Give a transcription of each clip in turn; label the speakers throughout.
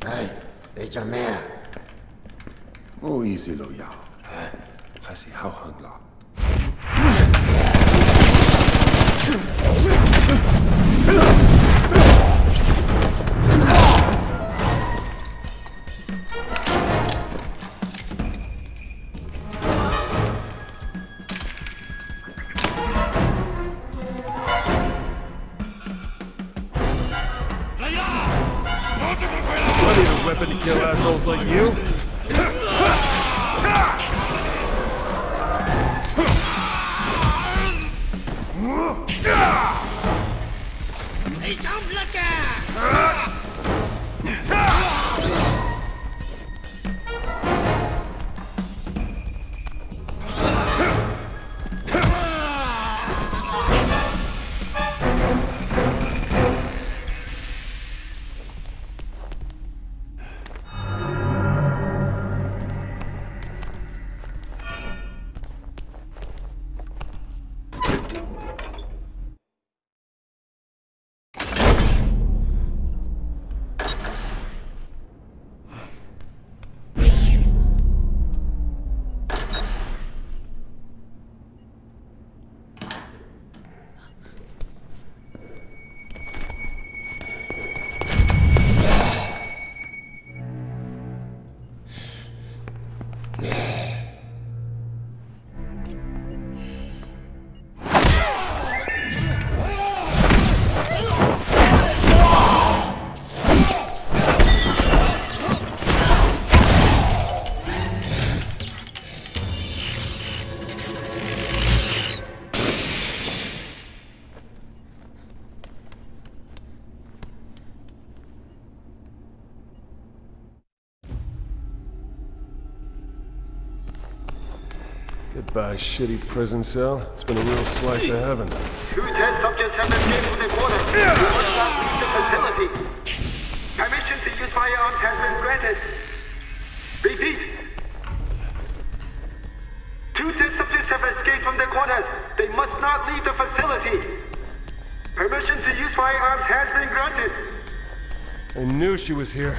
Speaker 1: 哎，你做咩啊？
Speaker 2: 唔好意思，老友，係時候行啦。
Speaker 3: I need a weapon to kill assholes like you. Goodbye, shitty prison cell. It's been a real slice of heaven.
Speaker 4: 2 test subjects have escaped from the quarters. You must not leave the facility. Permission to use firearms has been granted. Repeat. 2 test subjects have escaped from the quarters. They must not leave the facility. Permission to use firearms has been granted.
Speaker 3: I knew she was here.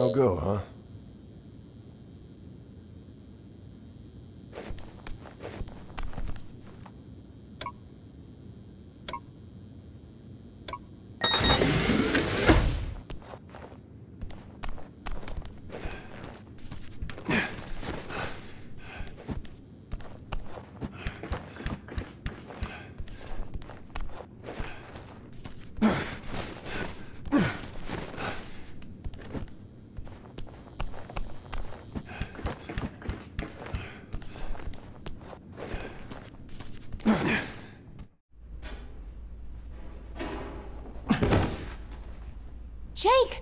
Speaker 2: how go, huh?
Speaker 5: Jake!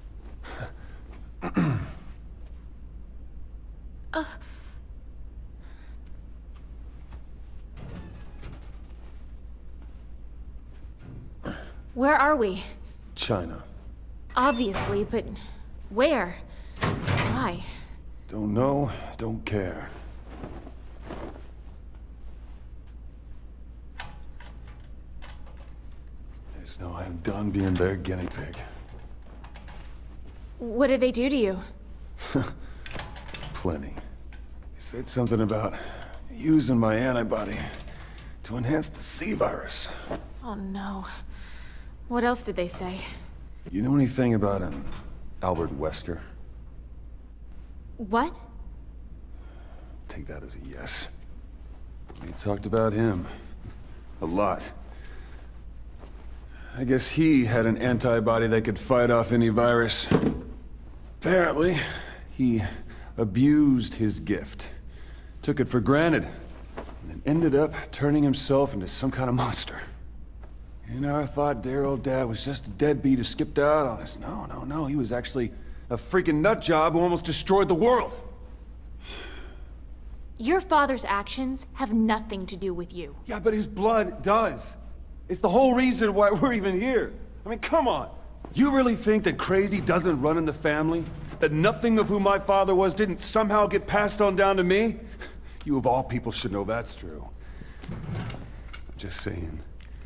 Speaker 5: Where are we?
Speaker 2: China.
Speaker 5: Obviously, but where? Why?
Speaker 2: Don't know, don't care. I just know I'm done being their guinea pig.
Speaker 5: What did they do to you?
Speaker 2: Plenty. They said something about using my antibody to enhance the C-virus.
Speaker 5: Oh no. What else did they say?
Speaker 2: You know anything about an Albert Wesker?
Speaker 5: What?
Speaker 2: Take that as a yes. They talked about him. A lot. I guess he had an antibody that could fight off any virus. Apparently, he abused his gift. Took it for granted. And then ended up turning himself into some kind of monster. You know, I thought dear old dad was just a deadbeat who skipped out on us. No. He was actually a freaking nut job who almost destroyed the world.
Speaker 5: Your father's actions have nothing to do with you.
Speaker 2: Yeah, but his blood does. It's the whole reason why we're even here. I mean, come on. You really think that crazy doesn't run in the family? That nothing of who my father was didn't somehow get passed on down to me? You of all people should know that's true. I'm just saying.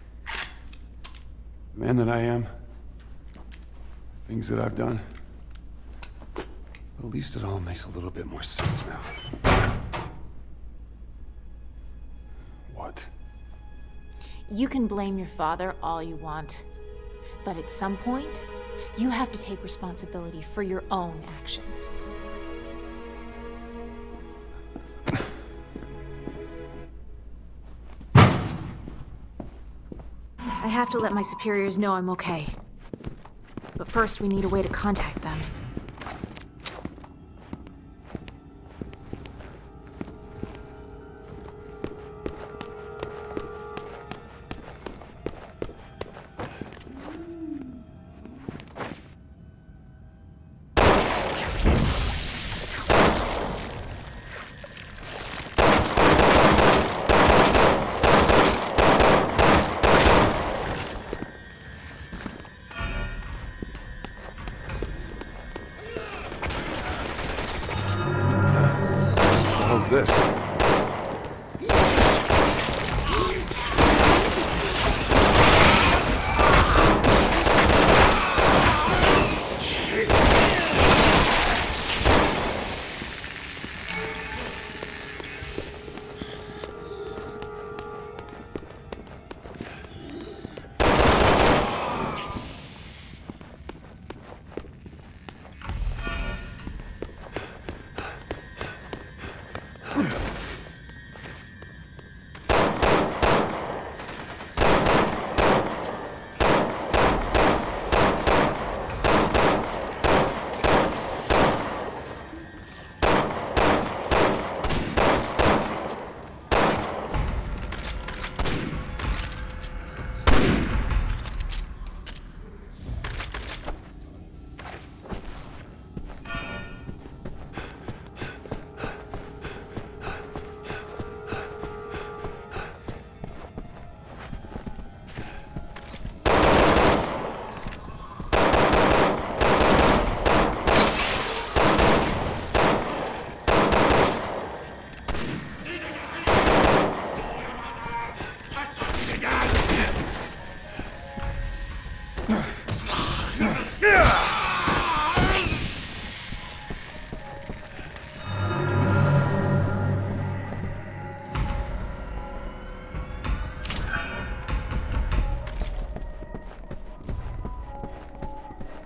Speaker 2: The man that I am, things that I've done, at least it all makes a little bit more sense now. What?
Speaker 5: You can blame your father all you want, but at some point, you have to take responsibility for your own actions. I have to let my superiors know I'm okay. But first, we need a way to contact them.
Speaker 2: How's this?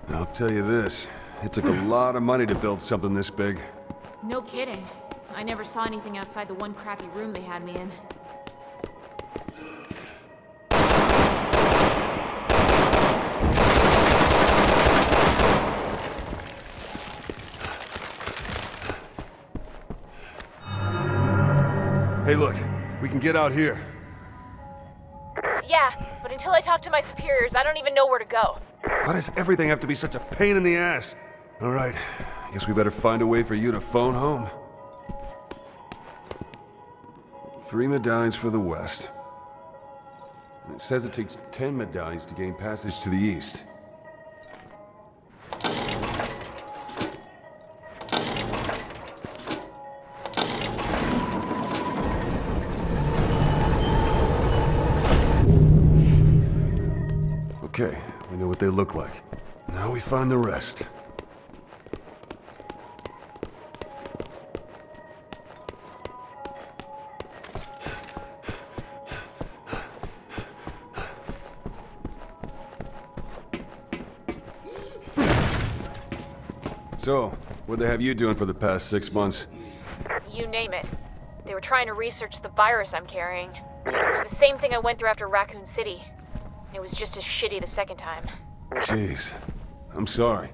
Speaker 2: I'll tell you this, it took a lot of money to build something this big.
Speaker 5: No kidding. I never saw anything outside the one crappy room they had me in.
Speaker 2: Hey look, we can get out here.
Speaker 5: Yeah, but until I talk to my superiors, I don't even know where to go.
Speaker 2: Why does everything have to be such a pain in the ass? All right, guess we better find a way for you to phone home. 3 medallions for the west. And it says it takes 10 medallions to gain passage to the east. Okay, we know what they look like. Now we find the rest. So, what'd they have you doing for the past 6 months?
Speaker 5: You name it. They were trying to research the virus I'm carrying. It was the same thing I went through after Raccoon City. It was just as shitty the second time.
Speaker 2: Jeez, I'm sorry.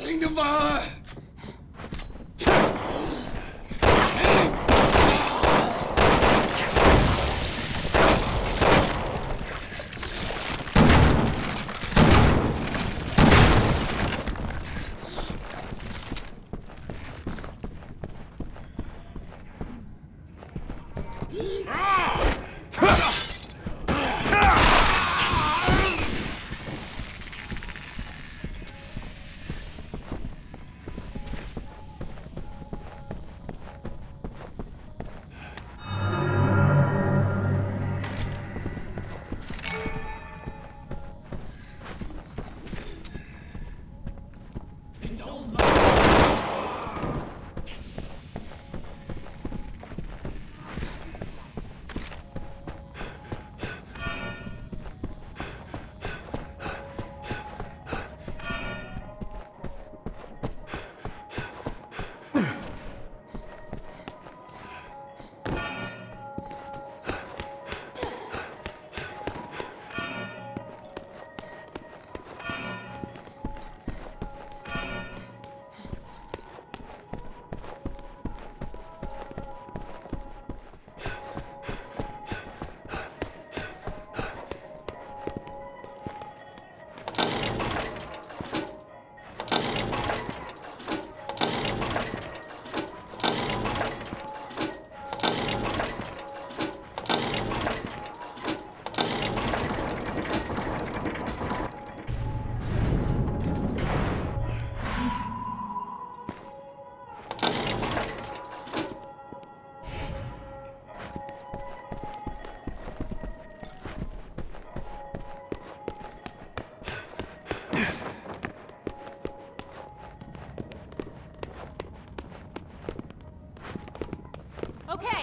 Speaker 5: Okay.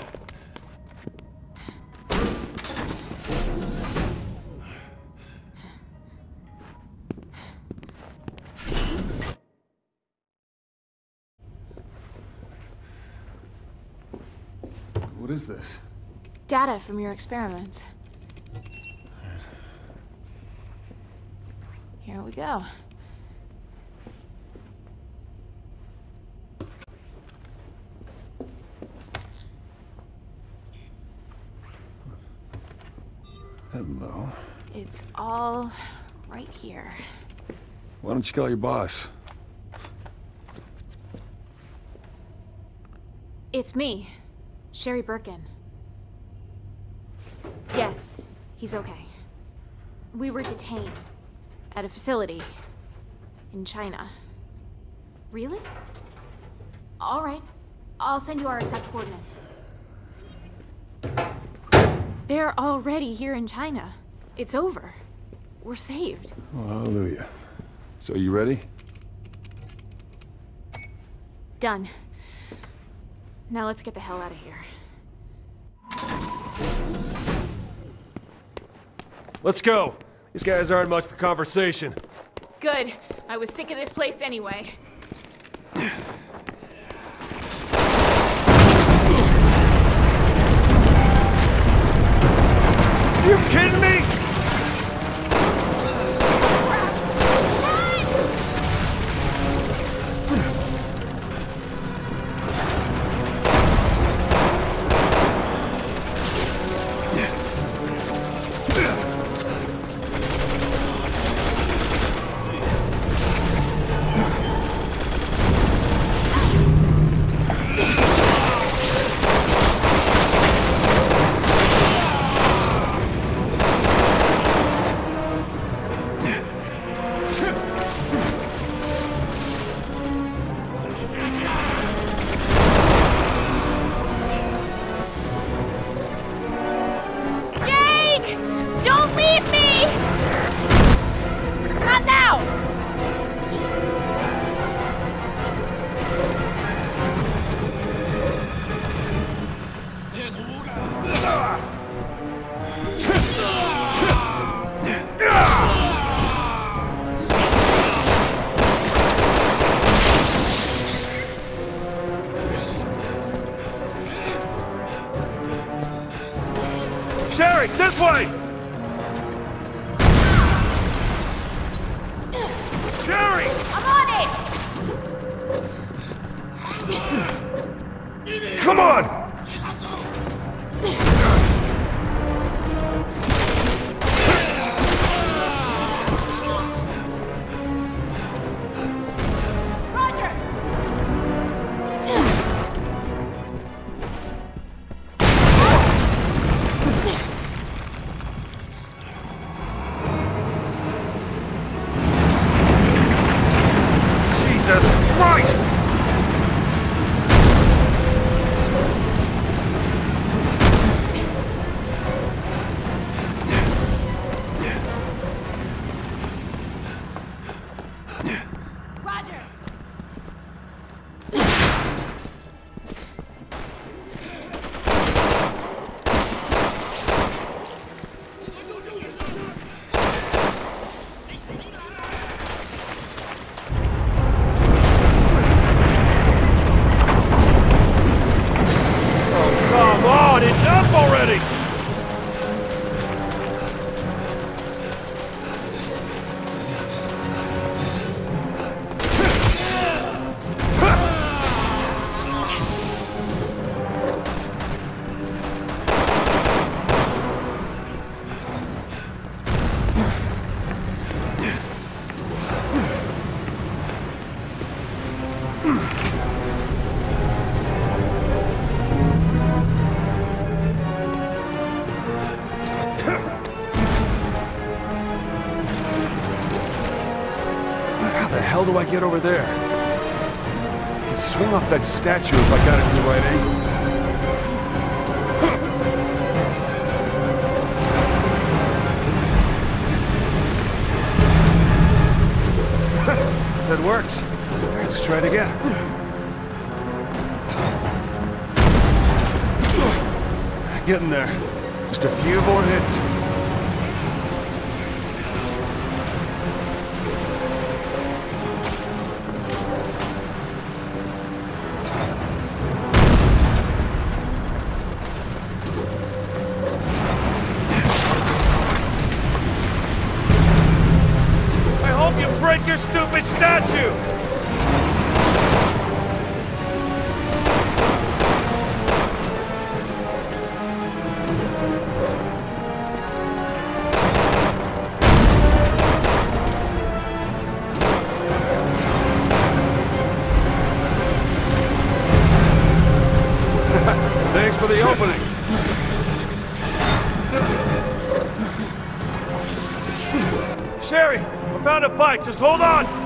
Speaker 2: What is this?
Speaker 5: Data from your experiments. Here we go.
Speaker 2: Hello.
Speaker 5: It's all right here.
Speaker 2: Why don't you call your boss?
Speaker 5: It's me, Sherry Birkin. Yes, he's okay. We were detained at a facility in China. Really? All right. I'll send you our exact coordinates. They're already here in China. It's over. We're saved.
Speaker 2: Oh, hallelujah. So you ready?
Speaker 5: Done. Now let's get the hell out of here.
Speaker 3: Let's go. These guys aren't much for conversation.
Speaker 5: Good. I was sick of this place anyway.
Speaker 3: You kidding me? Sherry, this way! Sherry!
Speaker 5: I'm on it!
Speaker 3: Come on! Jesus Christ!
Speaker 5: Roger!
Speaker 3: Come on, enough already!
Speaker 2: How the hell do I get over there? I could swing off that statue if I got it to the right angle. That works. Let's try it again. Getting there. Just a few more hits.
Speaker 3: I hope you break your stupid statue!
Speaker 2: Thanks for the opening.
Speaker 3: Sherry, I found a bike. Just hold on!